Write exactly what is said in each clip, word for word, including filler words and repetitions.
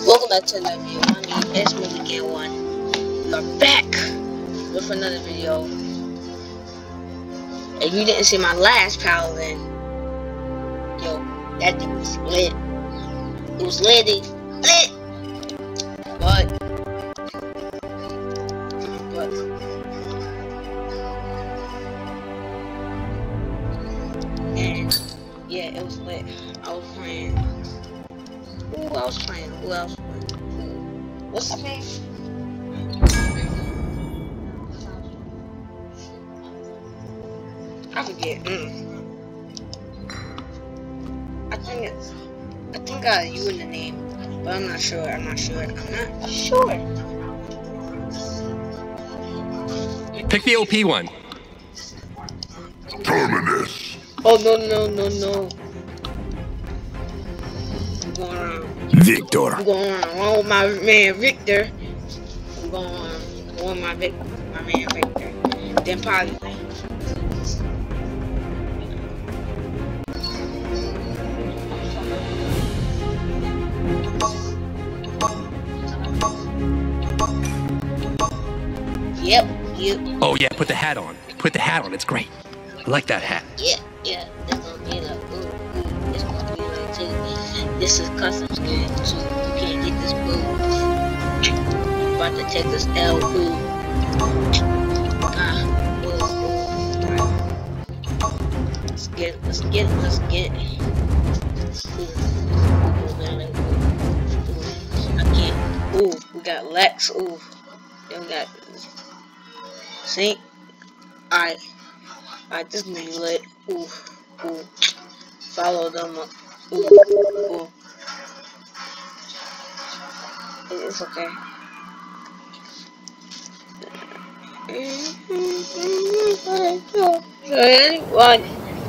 Welcome back to another video. My name is Milligan One. We're back with another video. If you didn't see my last paladin, yo, that thing was lit. It was lit, lit. But, but, and yeah, it was lit. I was playing. Who else playing? Who else playing? What's his name? I forget. Mm. I think it's. I think I got you in the name, but I'm not sure. I'm not sure. I'm not sure. Pick the O P one. Terminus. Oh no no no no. I'm going around. Victor. I'm going on with my man Victor. I'm going on with my Vic, my man Victor. Then probably. Yep, yep. Oh yeah, put the hat on. Put the hat on. It's great. I like that hat. Yeah, yeah. That's gonna be like, ooh, ooh. It's gonna be like, too. This is custom skin, so you can't get this blue. I'm about to take this L. Ooh. Ah, ooh, ooh. Let's get it. Let's get it. Let's get it. Ooh. I can't. Ooh, we got Lex. Ooh. Then we got. See? Alright. Alright, this nigga lit. Ooh. Ooh. Follow them up. Ooh. Ooh. It's okay. Anyone?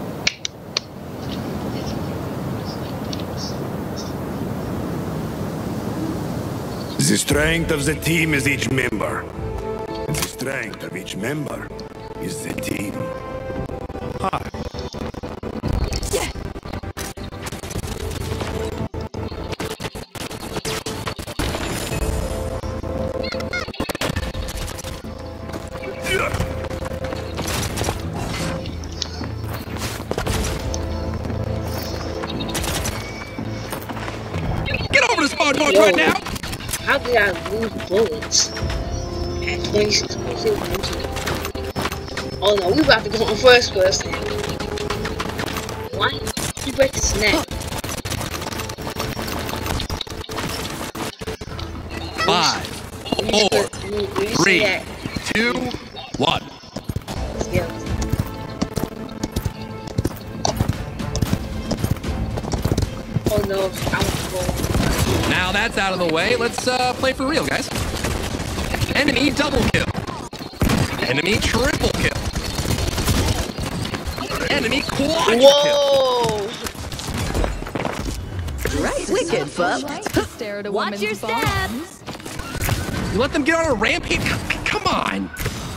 The strength of the team is each member. And the strength of each member is the team. Hi. Yeah. Get over to spawn point right now. How did I lose bullets at twenty-six point six? Oh no, we about to go on first person. Why? You break the snap. Five, four, three, two, one. Let's go. Oh no, I want to go. Now that's out of the way. Let's uh, play for real, guys. Enemy double kill. Enemy triple kill. Enemy quad Whoa! kill. Right, wicked, bub. Watch your step. You let them get on a rampage? C come on.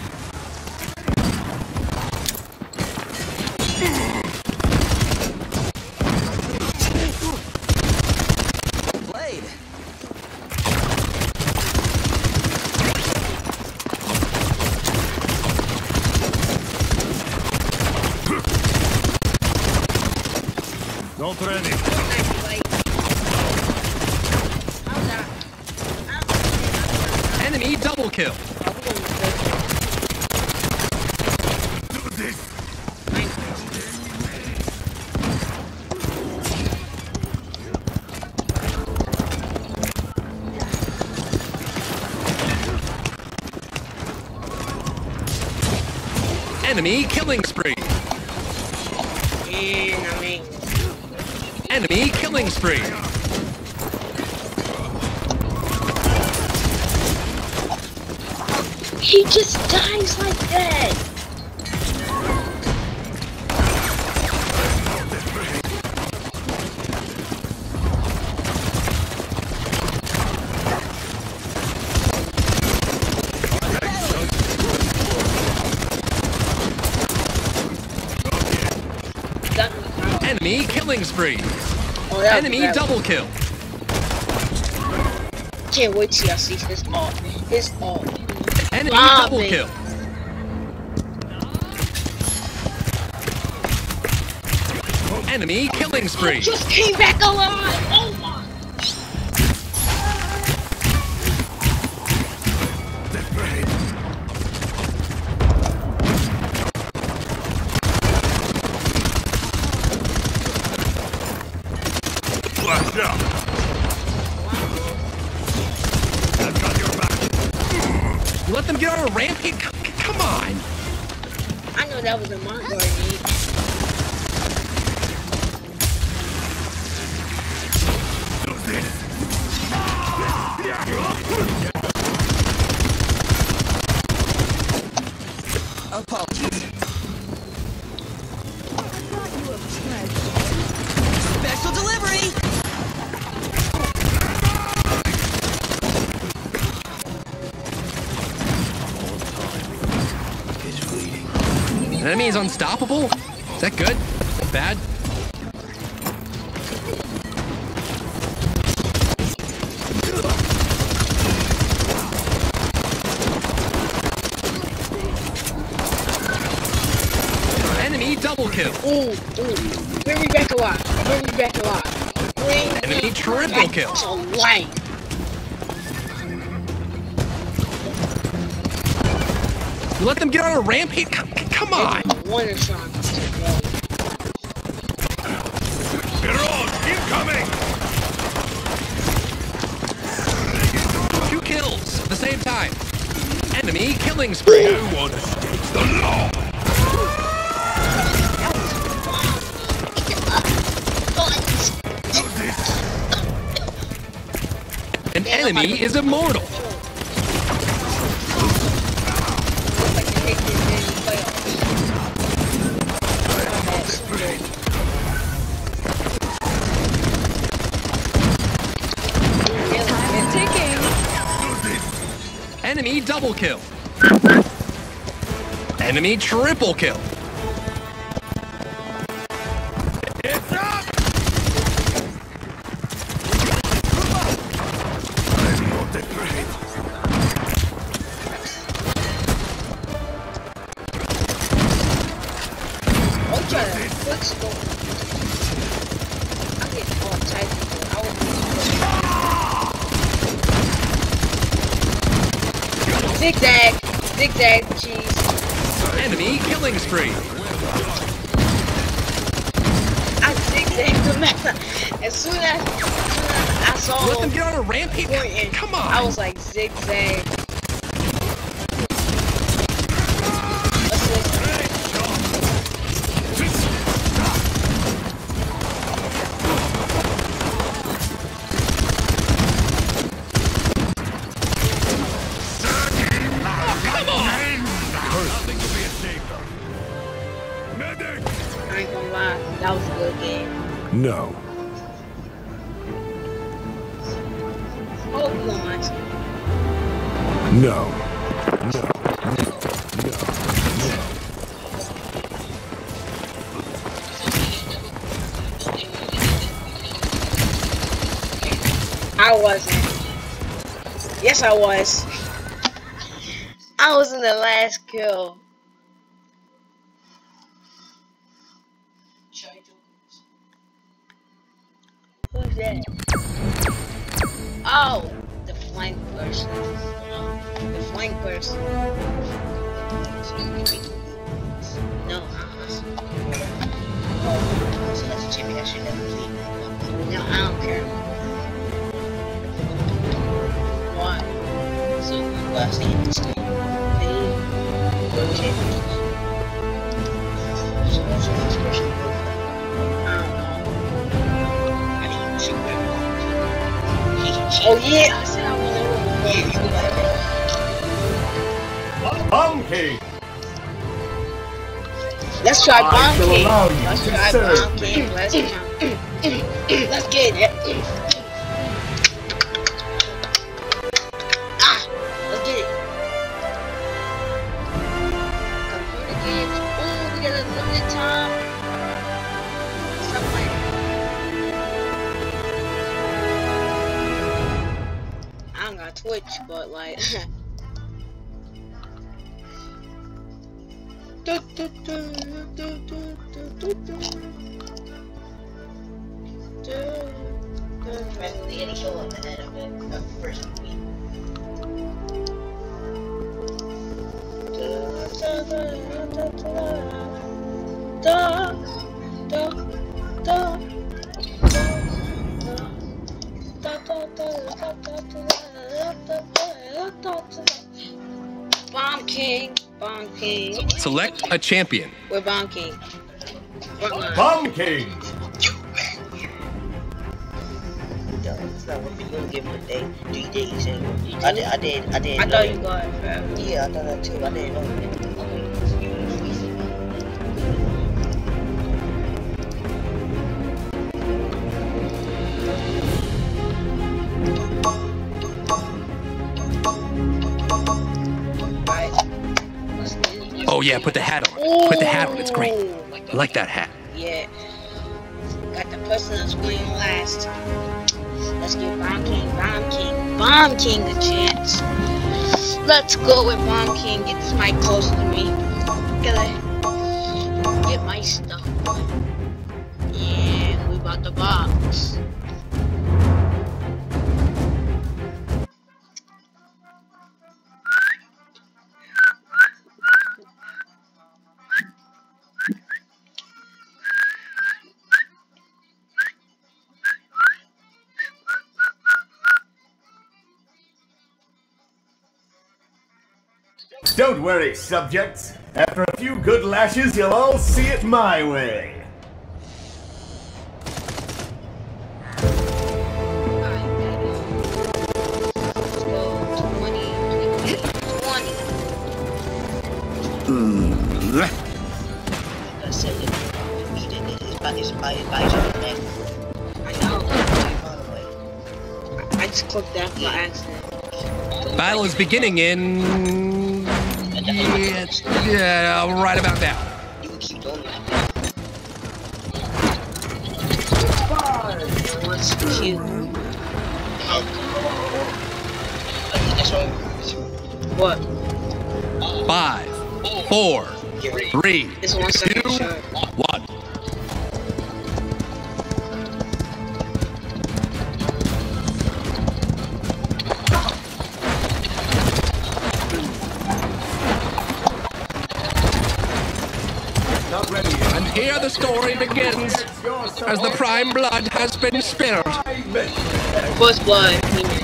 Played. Not ready. Enemy double kill. Do this. Enemy killing spree. Enemy. Enemy killing spree. He just dies like that. Enemy killing spree. Oh, that Enemy that double kill. Can't wait till I see his ult. His ult. Enemy Rob double me. kill. Enemy killing spree. Just came back alive. Oh my. Watch out! I've got your back. You let them get on a rampage? C- c- Come on. I know that was a Mongo need. Apologies. Special delivery. An enemy is unstoppable? Is that good? Is that bad? Enemy double kill. Ooh, ooh. Bring me back alive. Bring me back alive. Bring Enemy me triple back kill. to life. You let them get on a rampage? C- c- Come on. One is trying to go. They're all incoming! Two kills at the same time. Enemy killing spree. No one escapes the law! An enemy is immortal. Time's ticking. Enemy double kill. Enemy triple kill. It's up! I'm not afraid. I'm trying to fix it. I get all types of I will Zigzag! Zigzag, cheese. Enemy killing spree. I zigzagged the map. As soon as, as, soon as I saw You let them him get on a rampage? pointing, Come on. I was like, zigzag. Assist. Medic! I ain't gonna lie, that was a good game. No. Oh, you gonna mind? No. No. No. No. I wasn't. Yes, I was. I was in the last kill. Who's that? Oh, the flank person. The flank person. No, oh, so that's a champion I should never beat. No, I don't care. Why? So you guys stay in this game. They go champions. So what's the next question? I don't know. I didn't even see that. Oh yeah! I said I was yeah, you like that. Bomb King! Let's try I Bomb shall King. allow you Let's to try serve Bomb King. Let's Let's get it. Ah, let's get it. Computer games. Oh, we got a limited time. Stop playing. I my Twitch, but like. do, do, do, do, do, do, do. Practically any show on the head of it, of the first week. Bomb King, Bomb King. Select a champion. We're Bomb King. Bomb King! It's not what you're gonna give him a day. Do you did? You said I did. I did. I did. I thought you got it forever. Yeah, I thought that too. I didn't know. Oh yeah, put the hat on. Put the hat on. It's great. I like that hat. Yeah. Got the person that's winning last. Let's give Bomb King, Bomb King, Bomb King a chance. Let's go with Bomb King. Get this mic closer to me. Gotta get my stuff. Yeah, we bought the box. Don't worry, subjects. After a few good lashes, you'll all see it my way. I just clicked that by accident. Battle is beginning in... Yeah, yeah, right about now. You can keep doing that. What's cute? What? Five, four, three, It's one second two, short. one. And here the story begins, as the prime blood has been spilled. First blood.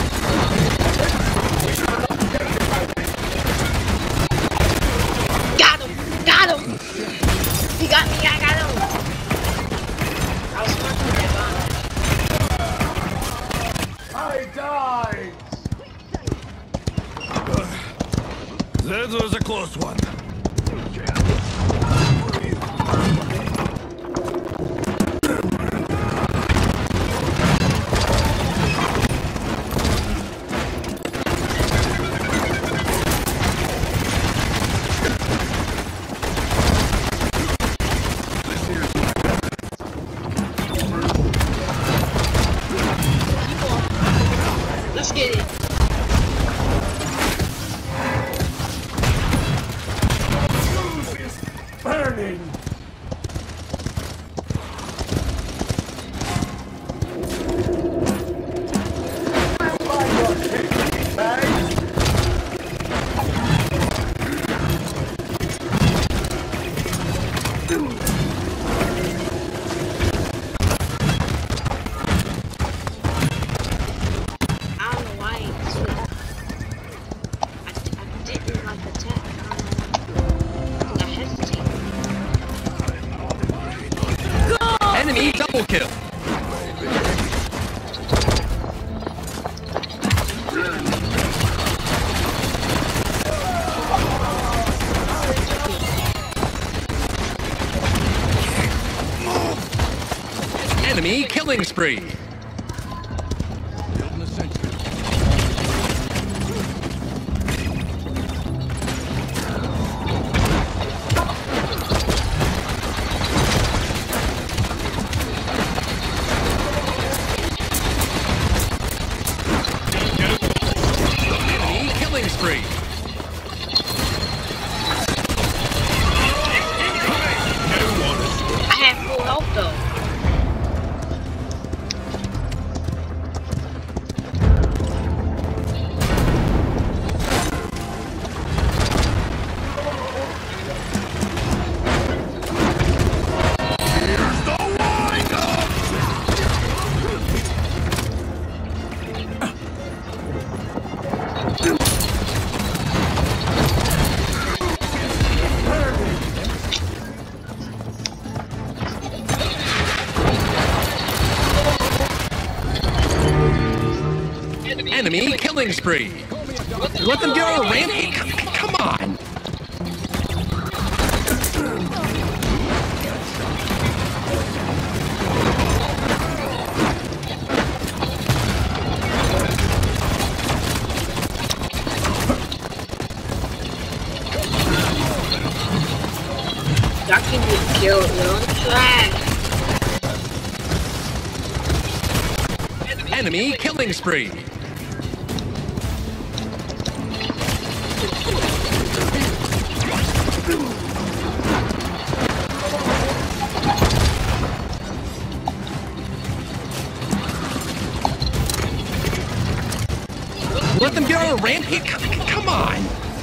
Got him! Got him! He got me, I got him! I was fucking that I I died! died. That was a close one. Let's get it. Burning! Enemy double kill. Enemy killing spree. spree. I have full health though. Enemy killing spree. Let them go, Randy. Come on. Y'all can get killed, yo. Trash. Enemy killing spree. Let them go, Randy. Come on.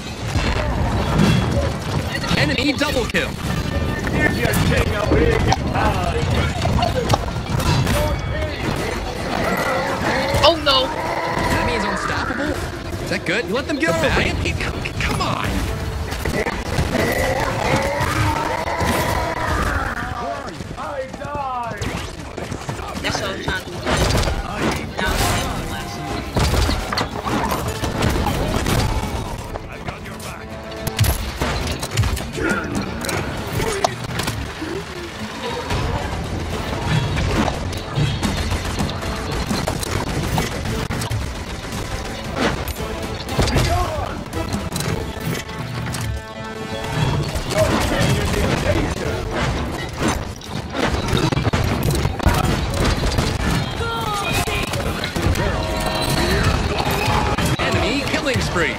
Enemy double kill. If you take a big Oh no. Enemy is unstoppable. Is that good? Let them go, Randy. Come on. I die. That's what I'm trying to do. Now I'm last. I've got your back. Enemy killing spree.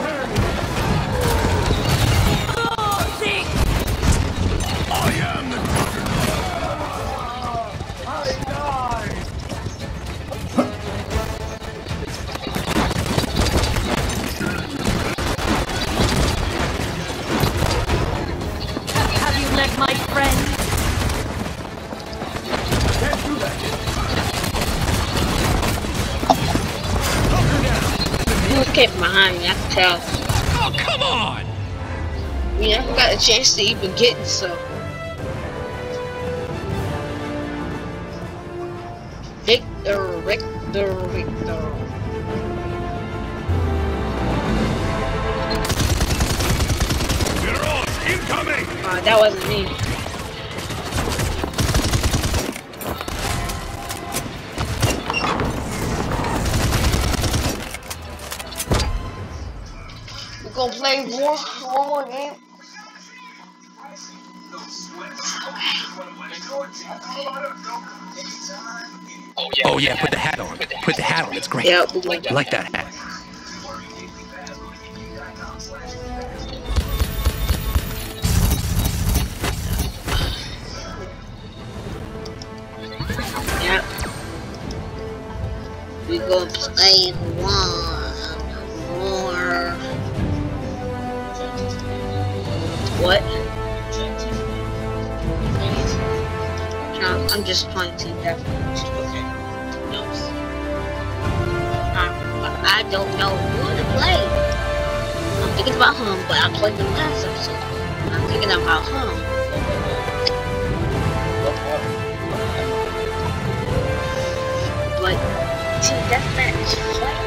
I am the I die. Have you met my friend? Can't do that. He was kept behind me, I can tell. Oh, come on. We never got a chance to even get this stuff. Victor, Victor, Victor. Mirage incoming! Uh, that wasn't me. We're gonna play more, one more game. Oh yeah, put the hat on. Put the hat on. It's great. Yeah, we're gonna I like that hat. Yeah. We gonna play one more. What? No, I'm just playing Team Deathmatch. Okay. No. Uh, I don't know who to play. I'm thinking about him, but I played the last episode. I'm thinking about him. But Team Deathmatch is like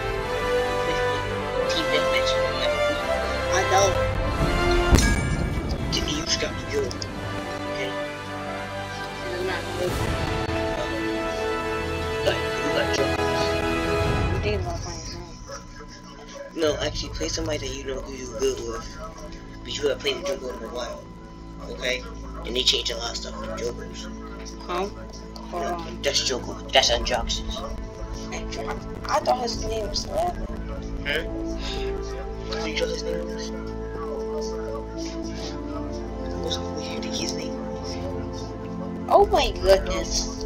Team Deathmatch. I know. Give me you got to go. Okay. And I'm not good. Like, you got jokers. I'm thinking about playing him. No, actually play somebody that you know who you're good with. But you have played the Jungle in a while. Okay? And they changed a lot of stuff with Jokers. Huh? Or, No, um, that's Joker. That's Anjoxus. I thought his name was Levin. Hmm? What did you know his name was? What's what do you think his name was? Oh my goodness.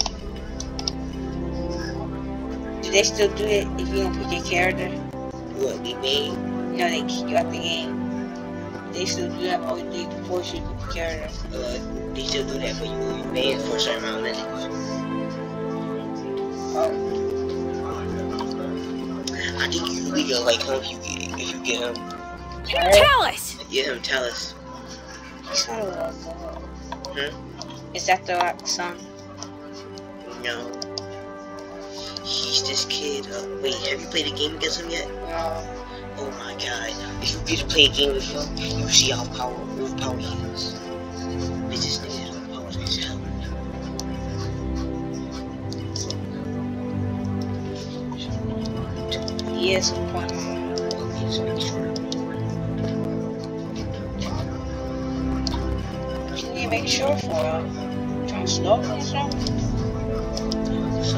Do they still do it if you don't pick your character? What, we made? No, they kick you out the game. They still do that, or they force you to pick your character. Uh, they still do that, but you will be banned for a certain amount of minutes. Oh. I think you really gonna like him if you get, if you get him. Talus! Get him, tell us. He's not a little girl. Hmm? Is that the right son? No. He's this kid. Uh, wait, have you played a game against him yet? No. Oh my god. If you get to play a game with him, you see how power, overpowered he is. Bitch, this nigga is overpowered as hell. He is a point. Okay, just make sure. You need to make sure for him. Trying to slow him or something? So,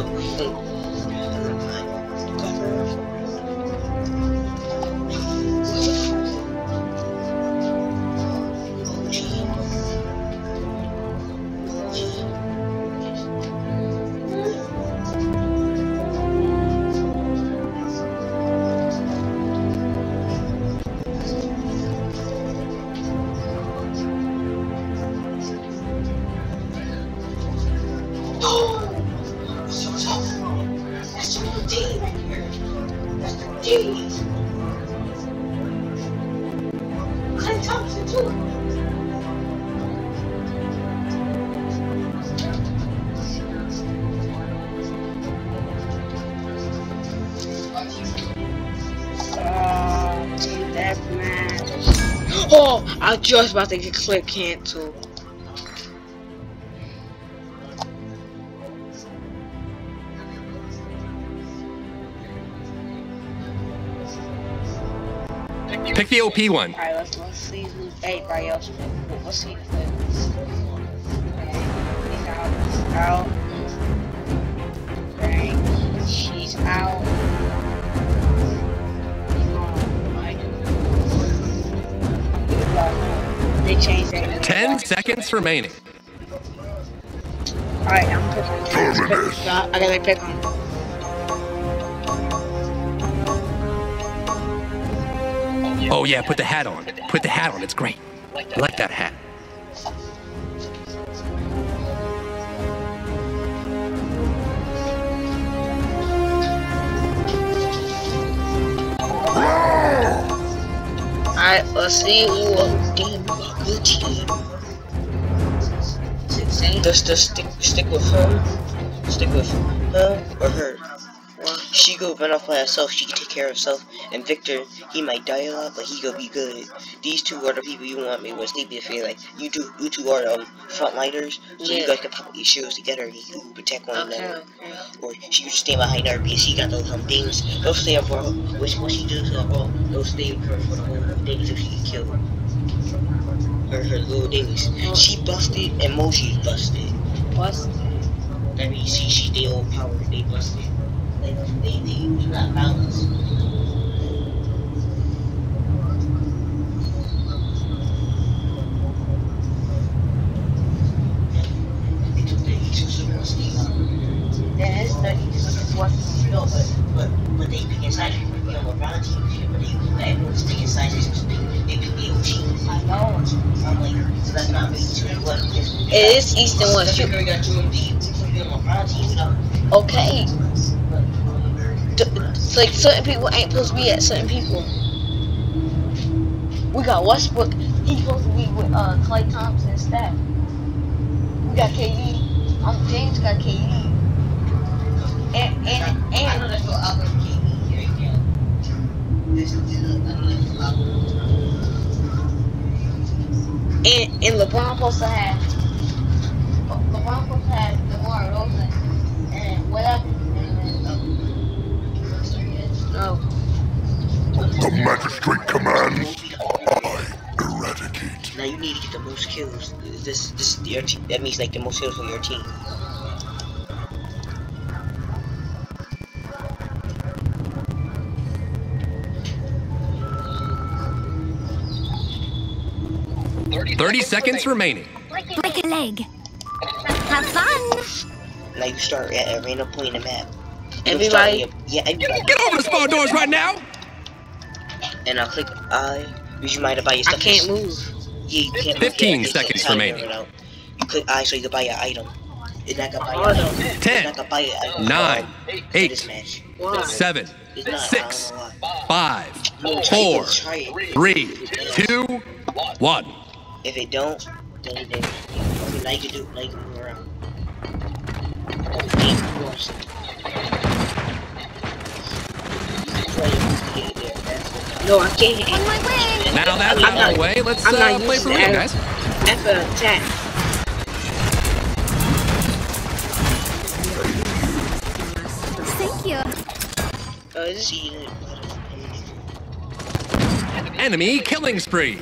Oh, I was just about to get click cancel. Pick the O P one. Alright, let's let's see who everybody else. Let's see if it's he's out. He's out. Frank, she's out. They changed it. Ten seconds remaining. Alright, I'm picking. I gotta pick one. Oh yeah, put the hat on. Put the hat on, it's great. I like that hat. Alright, let's see who will damn good team. Just, just stick, stick with her. Stick with her or her. She go run off by herself. She can take care of herself. And Victor, he might die a lot, but he gonna be good. These two are the people you want me with. Sleepy if like you two, you two are um frontliners, so Yeah. you guys can pop your shields together and you can protect one Okay, another. okay. Or she can just stay behind her because she got those um things. They'll stay up for her. Which what she does, uh, well, they'll stay for for the whole thing until she get killed. Her her little things. She busted and Moshi's busted. What's That means she she they overpowered. They busted. Like they they do not balance. that is the easiest one. No, but but but they pick inside you know LeBron team, but they let everyone stick inside this they they pick the O team. I know. I'm like, so that's not really two and one. It is East and West. You got two and D, LeBron team, you know. Okay. D like certain people ain't supposed to be at certain people. We got Westbrook. He's supposed to be with uh Klay Thompson and Steph. We got K D. Um, James got K D. And and I know and that's what Albert K D right now. This is I know that's what Albert. and, and LeBron supposed to have LeBron supposed to have DeMar DeRozan and whatever. No. The magistrate commands, I eradicate. Now you need to get the most kills. This this your team. That means like the most kills for your team. thirty seconds remaining. Break a leg. Have fun. Now you start at a random point in the map. You'll Everybody? start in your- yeah, everybody. Get over the spawn doors right now! And I'll click I, because you might have buy your I stuff. can't move. Yeah, you can't move. fifteen Yeah, seconds it's a timer remaining. out. You click I so you can buy your item. It's not gonna buy your Oh, item. no. It's ten, not gonna buy your item. nine, for eight, this match. Why? seven, It's not, six, I don't know why. five, No, try four, it, try it. three, two, one. If it don't, then then okay, now you can do now you can move around. Okay, you watch it. No, I can't. On my way. Now that's I'm out of not- the way. Let's I'm uh, not play for using real, that. guys. F an attack. Thank you. Uh, this See it. Enemy killing spree.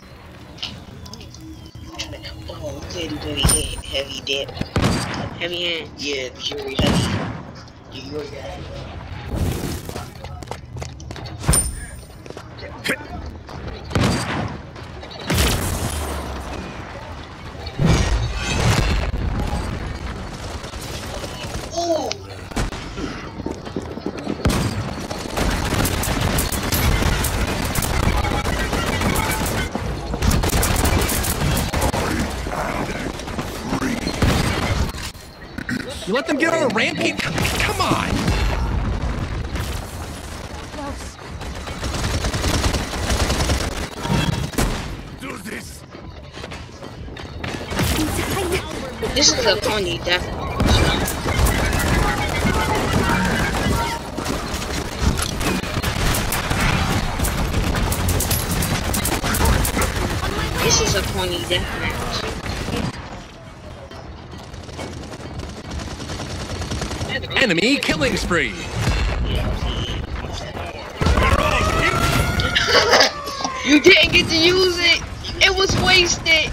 Oh, okay, do very he- heavy dip. heavy hand. Yeah, because you're very heavy. You- You're heavy. You let them get on a rampage? Come, come on. Do this. This is a pony, definitely. This is a pony deathmatch. Enemy killing spree. You didn't get to use it. It was wasted.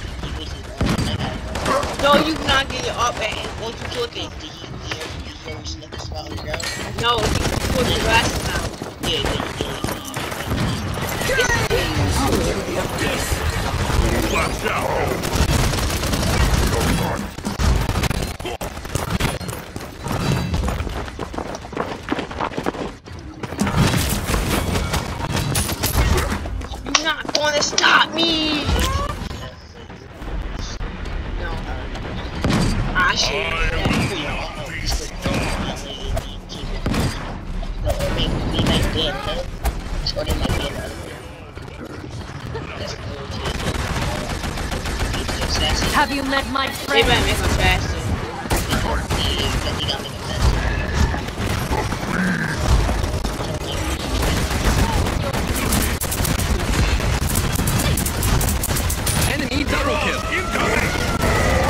No, you not get your up and once you click it. Do you hear you hear snippet spot on the ground? No, you put your glasses out. Yeah, yeah, yeah. Watch out. You're not gonna stop me. No. I should. No, or maybe we might be in hell. Or they might be in other way. That's cool too. It's the assassin. Have you met my They friend? better make them faster. Yeah, because he got me the best. Enemy double kill.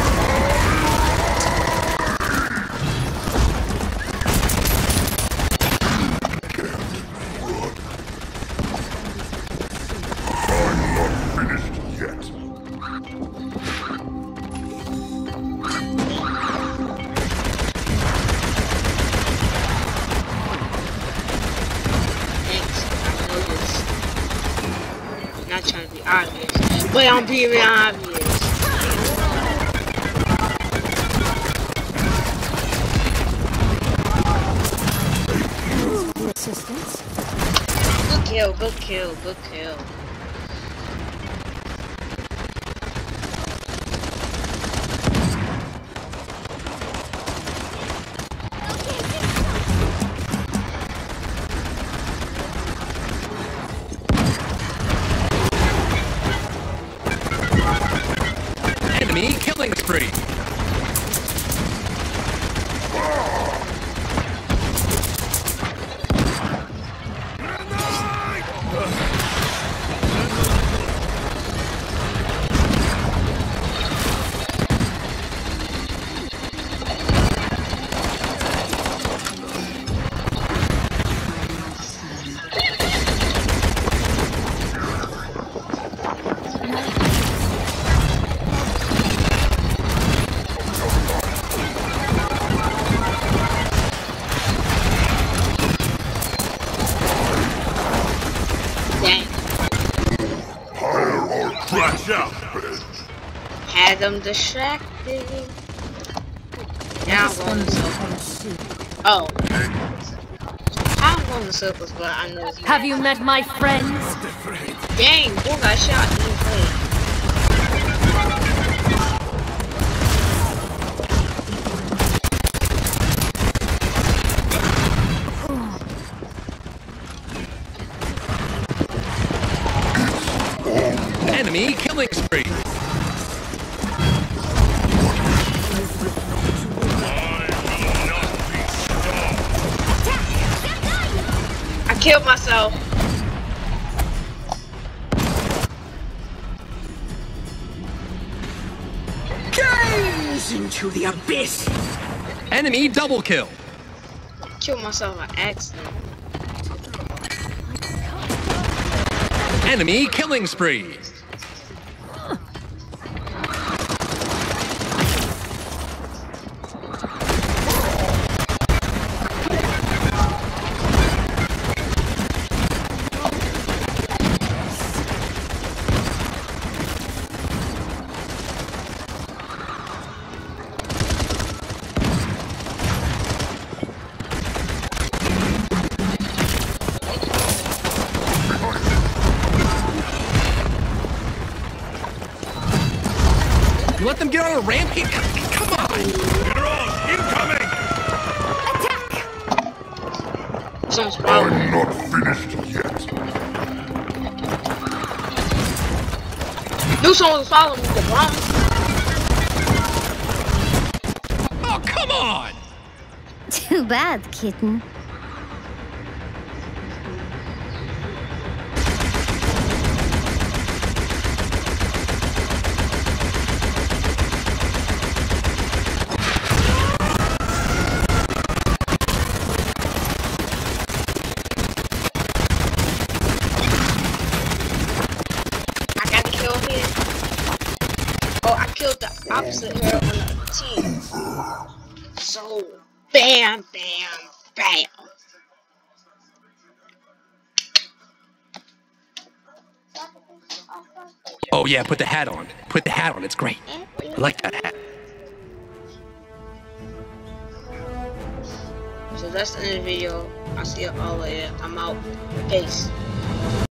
Yet. Thanks. I know this. Not trying to be obvious, but I'm being obvious. Assistance. Good kill, good kill, good kill. Enemy killing spree. had them distracted. Now I'm going in circles. Oh. I'm going in circles, but I know it's Have you met my friends? Dang, boy got shot in his leg. Enemy killing spree. I killed myself. Gaze into the abyss. Enemy double kill. Killed myself by accident. Enemy killing spree. You let them get on a rampage? Come on! Heroes, incoming! Someone's following. I'm not finished yet. Knew someone was following me, the wrong. Oh, come on! Too bad, kitten. Oh, I killed the opposite hero on the team. So, bam, bam, bam. Oh yeah, put the hat on. Put the hat on, it's great. I like that hat. So that's the end of the video. I'll see you all later. I'm out. Peace.